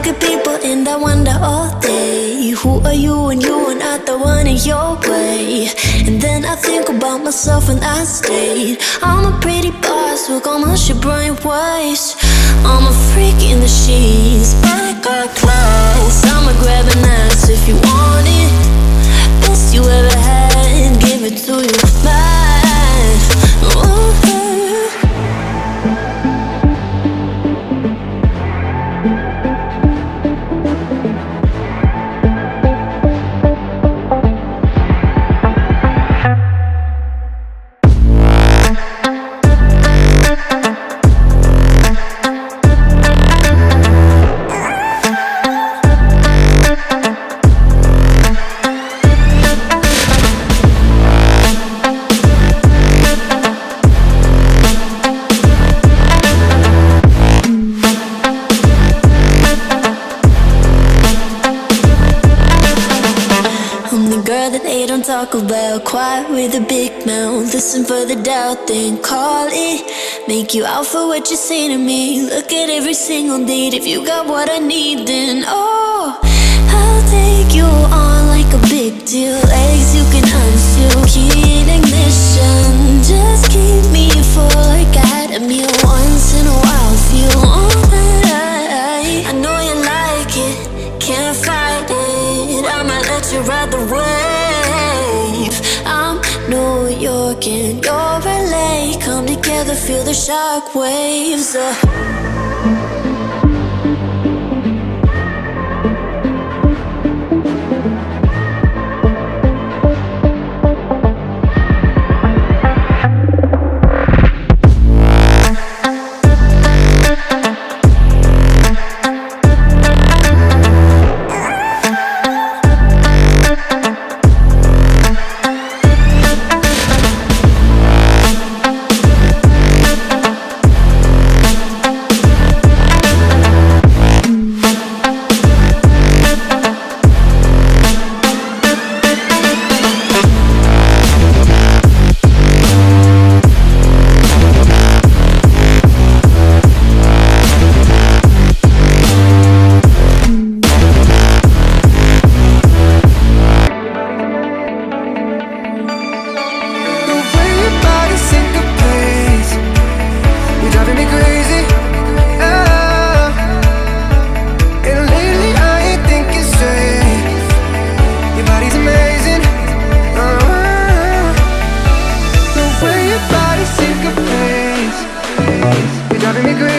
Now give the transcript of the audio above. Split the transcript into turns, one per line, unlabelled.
at people and I wonder all day, who are you and you are not the one in your way? And then I think about myself and I state, I'm a pretty boss with all my shit brainwaves. I'm a freak in the sheets, but I got class. I'ma grab an ass if you want it. Best you ever had, give it to you, mine. Ooh. Talk about quiet with a big mouth. Listen for the doubt, then call it. Make you out for what you say to me. Look at every single date. If you got what I need, then oh, I'll take you on like a big deal. Legs you can unseal, key in ignition. Just keep me full like I had a meal once in a while. Feel all that I know you like it, can't fight it. I'ma let you ride the wave. I'm New York and you're LA. Come together, feel the shock waves.
You're driving me crazy.